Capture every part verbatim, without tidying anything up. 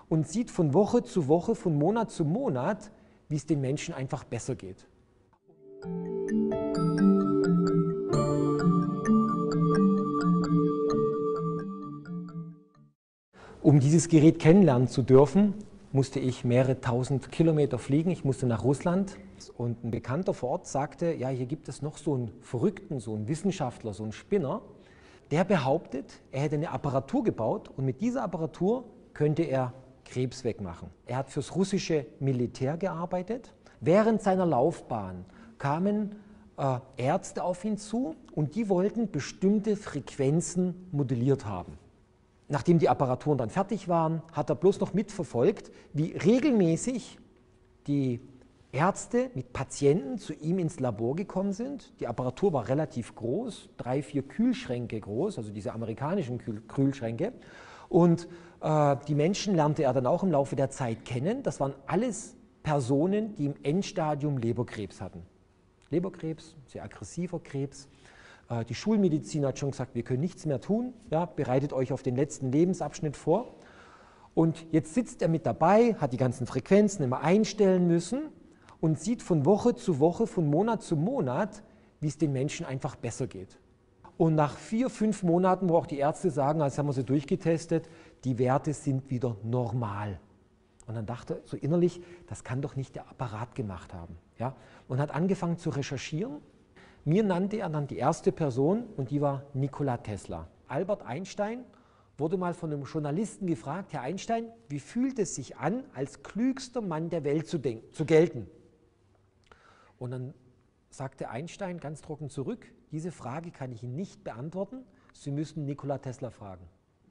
und sieht von Woche zu Woche, von Monat zu Monat, wie es den Menschen einfach besser geht. Um dieses Gerät kennenlernen zu dürfen, musste ich mehrere tausend Kilometer fliegen. Ich musste nach Russland und ein Bekannter vor Ort sagte, ja, hier gibt es noch so einen Verrückten, so einen Wissenschaftler, so einen Spinner, der behauptet, er hätte eine Apparatur gebaut und mit dieser Apparatur könnte er Krebs wegmachen. Er hat fürs russische Militär gearbeitet. Während seiner Laufbahn kamen äh, Ärzte auf ihn zu und die wollten bestimmte Frequenzen modelliert haben. Nachdem die Apparaturen dann fertig waren, hat er bloß noch mitverfolgt, wie regelmäßig die Ärzte mit Patienten zu ihm ins Labor gekommen sind. Die Apparatur war relativ groß, drei, vier Kühlschränke groß, also diese amerikanischen Kühl Kühlschränke. Und äh, die Menschen lernte er dann auch im Laufe der Zeit kennen. Das waren alles Personen, die im Endstadium Leberkrebs hatten. Leberkrebs, sehr aggressiver Krebs. Die Schulmedizin hat schon gesagt, wir können nichts mehr tun, ja, bereitet euch auf den letzten Lebensabschnitt vor. Und jetzt sitzt er mit dabei, hat die ganzen Frequenzen immer einstellen müssen und sieht von Woche zu Woche, von Monat zu Monat, wie es den Menschen einfach besser geht. Und nach vier, fünf Monaten, wo auch die Ärzte sagen, als haben wir sie durchgetestet, die Werte sind wieder normal. Und dann dachte er so innerlich, das kann doch nicht der Apparat gemacht haben. Ja? Und hat angefangen zu recherchieren. Mir nannte er dann die erste Person und die war Nikola Tesla. Albert Einstein wurde mal von einem Journalisten gefragt, Herr Einstein, wie fühlt es sich an, als klügster Mann der Welt zu, zu gelten? Und dann sagte Einstein ganz trocken zurück, diese Frage kann ich Ihnen nicht beantworten, Sie müssen Nikola Tesla fragen.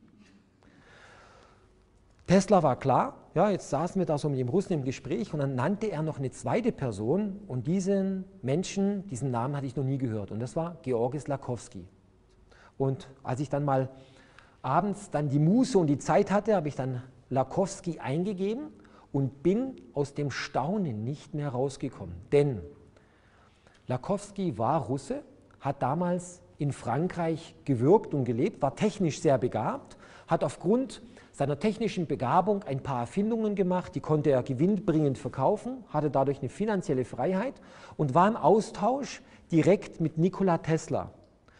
Tesla war klar, ja, jetzt saßen wir da so mit dem Russen im Gespräch und dann nannte er noch eine zweite Person und diesen Menschen, diesen Namen hatte ich noch nie gehört und das war Georges Lakhovsky. Und als ich dann mal abends dann die Muße und die Zeit hatte, habe ich dann Lakhovsky eingegeben und bin aus dem Staunen nicht mehr rausgekommen. Denn Lakhovsky war Russe, hat damals in Frankreich gewirkt und gelebt, war technisch sehr begabt, hat aufgrund seiner technischen Begabung ein paar Erfindungen gemacht, die konnte er gewinnbringend verkaufen, hatte dadurch eine finanzielle Freiheit und war im Austausch direkt mit Nikola Tesla.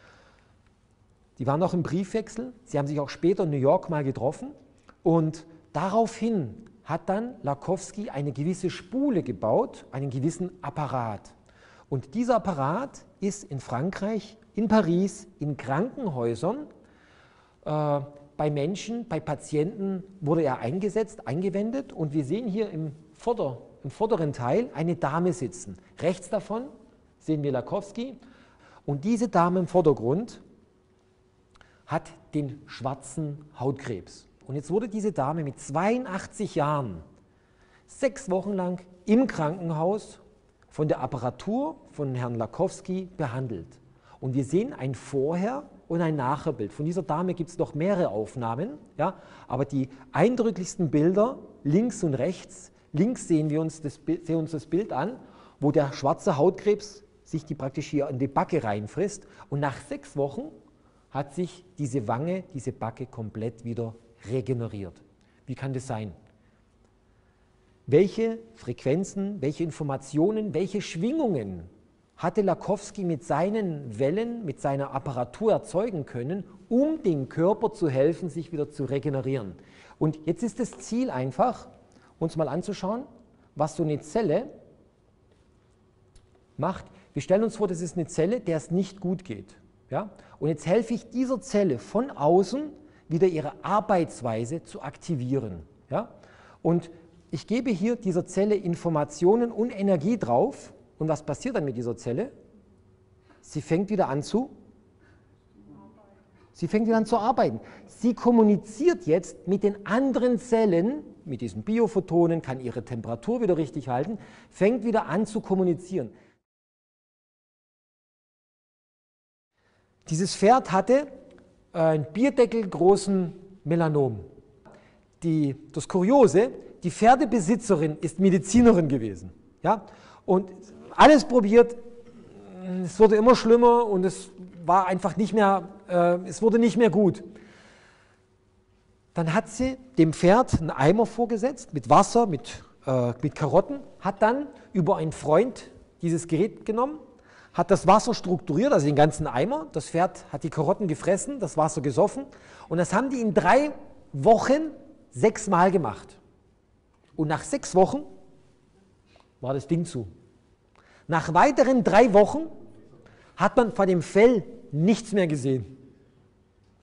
Die waren auch im Briefwechsel, sie haben sich auch später in New York mal getroffen und daraufhin hat dann Lakhovsky eine gewisse Spule gebaut, einen gewissen Apparat. Und dieser Apparat ist in Frankreich, in Paris, in Krankenhäusern, äh, bei Menschen, bei Patienten wurde er eingesetzt, eingewendet und wir sehen hier im, Vorder-, im vorderen Teil eine Dame sitzen. Rechts davon sehen wir Lakhovsky und diese Dame im Vordergrund hat den schwarzen Hautkrebs. Und jetzt wurde diese Dame mit zweiundachtzig Jahren sechs Wochen lang im Krankenhaus von der Apparatur von Herrn Lakhovsky behandelt. Und wir sehen ein Vorher- und ein Nachherbild. Von dieser Dame gibt es noch mehrere Aufnahmen, ja, aber die eindrücklichsten Bilder links und rechts, links sehen wir uns das, sehen uns das Bild an, wo der schwarze Hautkrebs sich die praktisch hier in die Backe reinfrisst und nach sechs Wochen hat sich diese Wange, diese Backe komplett wieder regeneriert. Wie kann das sein? Welche Frequenzen, welche Informationen, welche Schwingungen hatte Lakhovsky mit seinen Wellen, mit seiner Apparatur erzeugen können, um dem Körper zu helfen, sich wieder zu regenerieren. Und jetzt ist das Ziel einfach, uns mal anzuschauen, was so eine Zelle macht. Wir stellen uns vor, das ist eine Zelle, der es nicht gut geht. Ja? Und jetzt helfe ich dieser Zelle von außen, wieder ihre Arbeitsweise zu aktivieren. Ja? Und ich gebe hier dieser Zelle Informationen und Energie drauf. Und was passiert dann mit dieser Zelle? Sie fängt wieder an zu Sie fängt wieder an zu arbeiten. Sie kommuniziert jetzt mit den anderen Zellen, mit diesen Biophotonen, kann ihre Temperatur wieder richtig halten, fängt wieder an zu kommunizieren. Dieses Pferd hatte einen bierdeckelgroßen Melanom. Die, das Kuriose, die Pferdebesitzerin ist Medizinerin gewesen. Ja? Und alles probiert, es wurde immer schlimmer und es war einfach nicht mehr, äh, es wurde nicht mehr gut. Dann hat sie dem Pferd einen Eimer vorgesetzt mit Wasser, mit, äh, mit Karotten, hat dann über einen Freund dieses Gerät genommen, hat das Wasser strukturiert, also den ganzen Eimer. Das Pferd hat die Karotten gefressen, das Wasser gesoffen und das haben die in drei Wochen sechsmal gemacht. Und nach sechs Wochen war das Ding zu. Nach weiteren drei Wochen hat man von dem Fell nichts mehr gesehen.